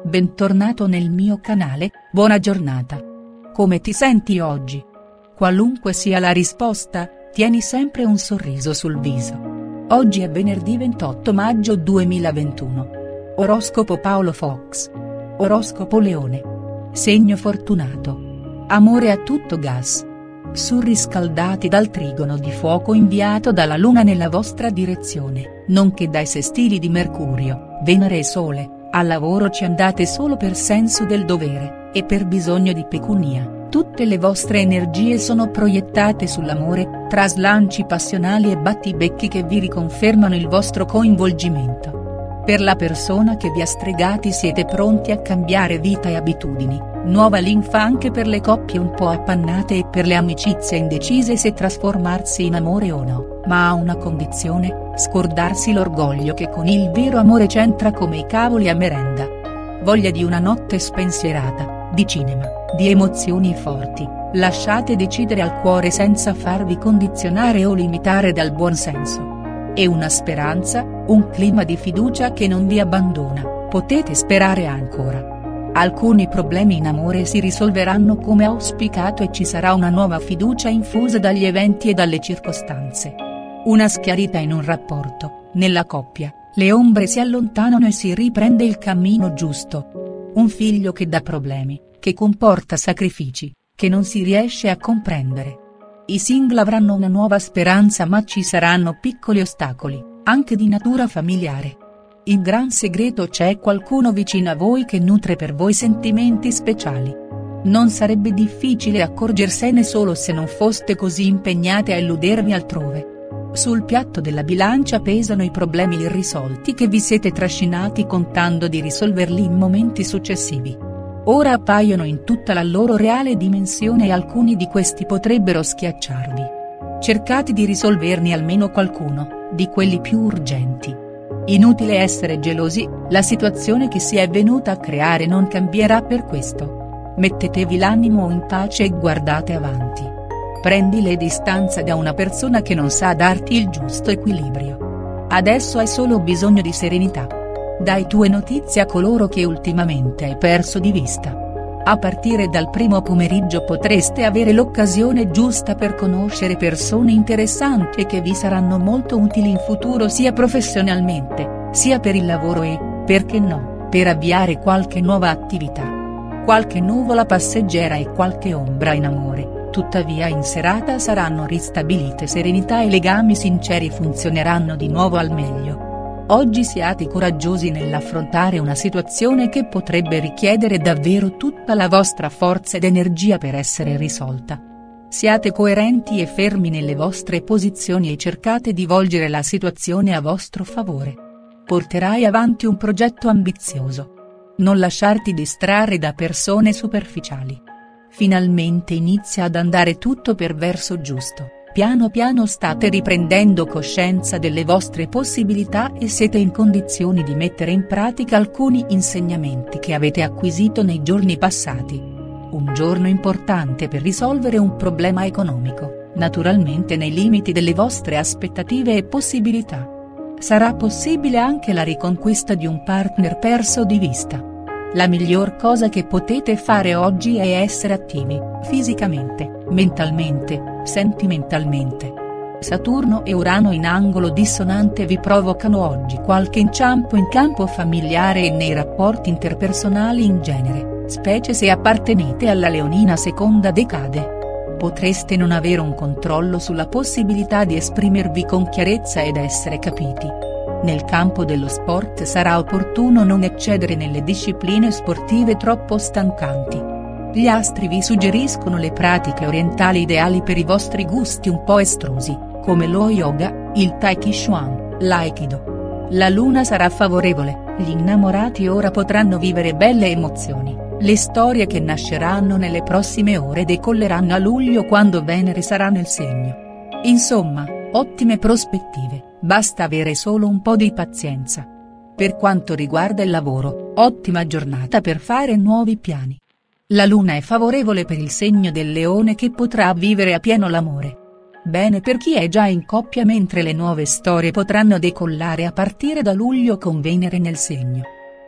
bentornato nel mio canale, buona giornata. Come ti senti oggi? Qualunque sia la risposta, tieni sempre un sorriso sul viso. Oggi è venerdì 28 maggio 2021. Oroscopo Paolo Fox. Oroscopo Leone. Segno fortunato. Amore a tutto gas. Surriscaldati dal trigono di fuoco inviato dalla Luna nella vostra direzione, nonché dai sestili di Mercurio, Venere e Sole, al lavoro ci andate solo per senso del dovere, e per bisogno di pecunia, tutte le vostre energie sono proiettate sull'amore, tra slanci passionali e battibecchi che vi riconfermano il vostro coinvolgimento. Per la persona che vi ha stregati siete pronti a cambiare vita e abitudini, nuova linfa anche per le coppie un po' appannate e per le amicizie indecise se trasformarsi in amore o no, ma a una condizione: scordarsi l'orgoglio che con il vero amore c'entra come i cavoli a merenda. Voglia di una notte spensierata, di cinema, di emozioni forti, lasciate decidere al cuore senza farvi condizionare o limitare dal buonsenso. E una speranza, un clima di fiducia che non vi abbandona, potete sperare ancora. Alcuni problemi in amore si risolveranno come auspicato e ci sarà una nuova fiducia infusa dagli eventi e dalle circostanze. Una schiarita in un rapporto, nella coppia, le ombre si allontanano e si riprende il cammino giusto. Un figlio che dà problemi, che comporta sacrifici, che non si riesce a comprendere. I single avranno una nuova speranza, ma ci saranno piccoli ostacoli, anche di natura familiare. In gran segreto c'è qualcuno vicino a voi che nutre per voi sentimenti speciali. Non sarebbe difficile accorgersene solo se non foste così impegnate a illudervi altrove. Sul piatto della bilancia pesano i problemi irrisolti che vi siete trascinati contando di risolverli in momenti successivi. Ora appaiono in tutta la loro reale dimensione e alcuni di questi potrebbero schiacciarvi. Cercate di risolverne almeno qualcuno, di quelli più urgenti. Inutile essere gelosi, la situazione che si è venuta a creare non cambierà per questo. Mettetevi l'animo in pace e guardate avanti. Prendi le distanze da una persona che non sa darti il giusto equilibrio. Adesso hai solo bisogno di serenità. Dai tue notizie a coloro che ultimamente hai perso di vista. A partire dal primo pomeriggio potreste avere l'occasione giusta per conoscere persone interessanti e che vi saranno molto utili in futuro sia professionalmente, sia per il lavoro e, perché no, per avviare qualche nuova attività. Qualche nuvola passeggera e qualche ombra in amore, tuttavia in serata saranno ristabilite serenità e legami sinceri funzioneranno di nuovo al meglio. Oggi siate coraggiosi nell'affrontare una situazione che potrebbe richiedere davvero tutta la vostra forza ed energia per essere risolta. Siate coerenti e fermi nelle vostre posizioni e cercate di volgere la situazione a vostro favore. Porterai avanti un progetto ambizioso. Non lasciarti distrarre da persone superficiali. Finalmente inizia ad andare tutto per verso giusto. Piano piano state riprendendo coscienza delle vostre possibilità e siete in condizioni di mettere in pratica alcuni insegnamenti che avete acquisito nei giorni passati. Un giorno importante per risolvere un problema economico, naturalmente nei limiti delle vostre aspettative e possibilità. Sarà possibile anche la riconquista di un partner perso di vista. La miglior cosa che potete fare oggi è essere attivi, fisicamente, mentalmente, sentimentalmente. Saturno e Urano in angolo dissonante vi provocano oggi qualche inciampo in campo familiare e nei rapporti interpersonali in genere, specie se appartenete alla leonina seconda decade. Potreste non avere un controllo sulla possibilità di esprimervi con chiarezza ed essere capiti. Nel campo dello sport sarà opportuno non eccedere nelle discipline sportive troppo stancanti. Gli astri vi suggeriscono le pratiche orientali ideali per i vostri gusti un po' estrusi, come lo yoga, il tai chi chuan, l'aikido. La luna sarà favorevole, gli innamorati ora potranno vivere belle emozioni, le storie che nasceranno nelle prossime ore decolleranno a luglio quando Venere sarà nel segno. Insomma, ottime prospettive. Basta avere solo un po' di pazienza. Per quanto riguarda il lavoro, ottima giornata per fare nuovi piani. La luna è favorevole per il segno del Leone che potrà vivere a pieno l'amore. Bene per chi è già in coppia mentre le nuove storie potranno decollare a partire da luglio con Venere nel segno.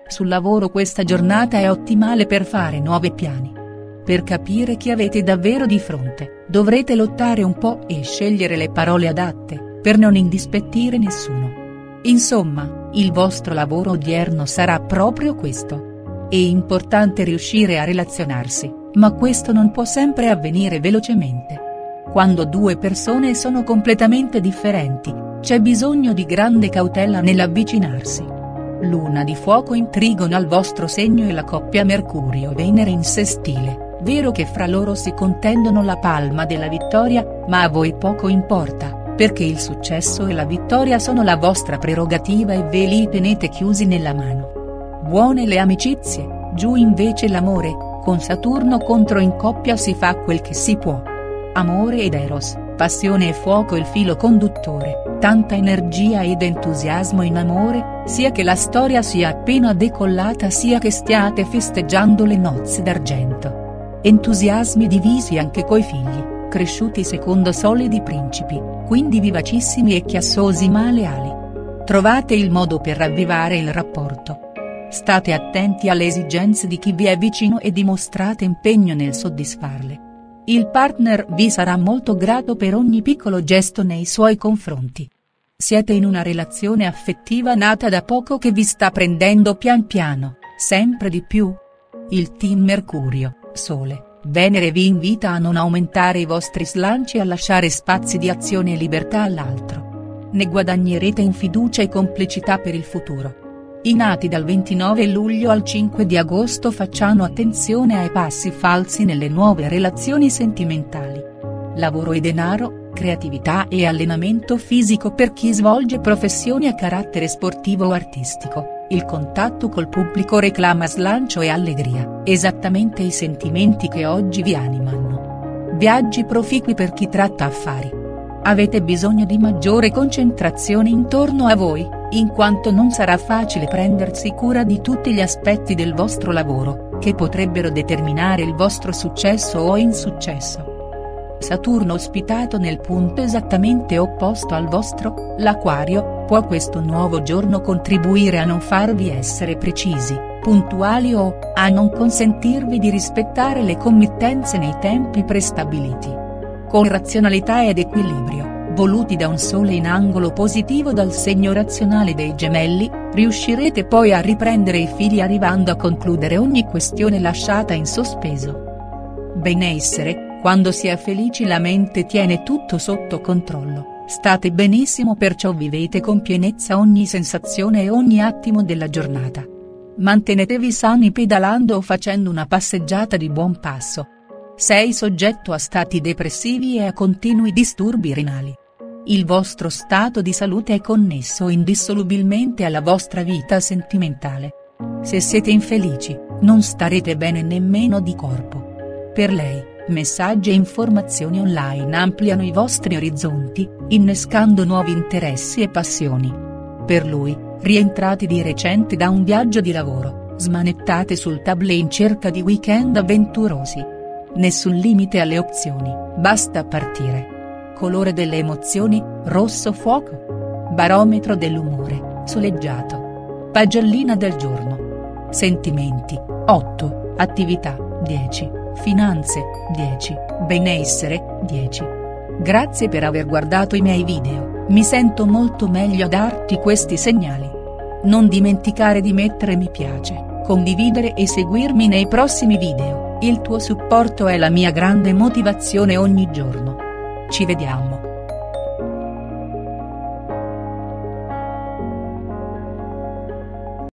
Sul lavoro questa giornata è ottimale per fare nuovi piani. Per capire chi avete davvero di fronte, dovrete lottare un po' e scegliere le parole adatte, per non indispettire nessuno. Insomma, il vostro lavoro odierno sarà proprio questo. È importante riuscire a relazionarsi, ma questo non può sempre avvenire velocemente. Quando due persone sono completamente differenti, c'è bisogno di grande cautela nell'avvicinarsi. Luna di fuoco in trigono al vostro segno e la coppia Mercurio-Venere in sestile, vero che fra loro si contendono la palma della vittoria, ma a voi poco importa, perché il successo e la vittoria sono la vostra prerogativa e ve li tenete chiusi nella mano. Buone le amicizie, giù invece l'amore, con Saturno contro in coppia si fa quel che si può. Amore ed Eros, passione e fuoco il filo conduttore, tanta energia ed entusiasmo in amore, sia che la storia sia appena decollata sia che stiate festeggiando le nozze d'argento. Entusiasmi divisi anche coi figli, cresciuti secondo solidi principi, quindi vivacissimi e chiassosi ma leali. Trovate il modo per ravvivare il rapporto. State attenti alle esigenze di chi vi è vicino e dimostrate impegno nel soddisfarle. Il partner vi sarà molto grato per ogni piccolo gesto nei suoi confronti. Siete in una relazione affettiva nata da poco che vi sta prendendo pian piano, sempre di più. Il team Mercurio, Sole, Venere vi invita a non aumentare i vostri slanci e a lasciare spazi di azione e libertà all'altro. Ne guadagnerete in fiducia e complicità per il futuro. I nati dal 29 luglio al 5 di agosto facciano attenzione ai passi falsi nelle nuove relazioni sentimentali. Lavoro e denaro, creatività e allenamento fisico per chi svolge professioni a carattere sportivo o artistico, il contatto col pubblico reclama slancio e allegria, esattamente i sentimenti che oggi vi animano. Viaggi proficui per chi tratta affari. Avete bisogno di maggiore concentrazione intorno a voi, in quanto non sarà facile prendersi cura di tutti gli aspetti del vostro lavoro, che potrebbero determinare il vostro successo o insuccesso. Saturno ospitato nel punto esattamente opposto al vostro, l'Aquario, può questo nuovo giorno contribuire a non farvi essere precisi, puntuali o a non consentirvi di rispettare le committenze nei tempi prestabiliti. Con razionalità ed equilibrio, voluti da un sole in angolo positivo dal segno razionale dei Gemelli, riuscirete poi a riprendere i fili arrivando a concludere ogni questione lasciata in sospeso. Benessere, quando si è felici la mente tiene tutto sotto controllo, state benissimo perciò vivete con pienezza ogni sensazione e ogni attimo della giornata. Mantenetevi sani pedalando o facendo una passeggiata di buon passo. Sei soggetto a stati depressivi e a continui disturbi renali. Il vostro stato di salute è connesso indissolubilmente alla vostra vita sentimentale. Se siete infelici, non starete bene nemmeno di corpo. Per lei, messaggi e informazioni online ampliano i vostri orizzonti, innescando nuovi interessi e passioni. Per lui, rientrati di recente da un viaggio di lavoro, smanettate sul tablet in cerca di weekend avventurosi. Nessun limite alle opzioni, basta partire. Colore delle emozioni, rosso fuoco. Barometro dell'umore, soleggiato. Pagellina del giorno. Sentimenti, 8, attività, 10, finanze, 10, benessere, 10. Grazie per aver guardato i miei video, mi sento molto meglio a darti questi segnali. Non dimenticare di mettere mi piace, condividere e seguirmi nei prossimi video. Il tuo supporto è la mia grande motivazione ogni giorno. Ci vediamo.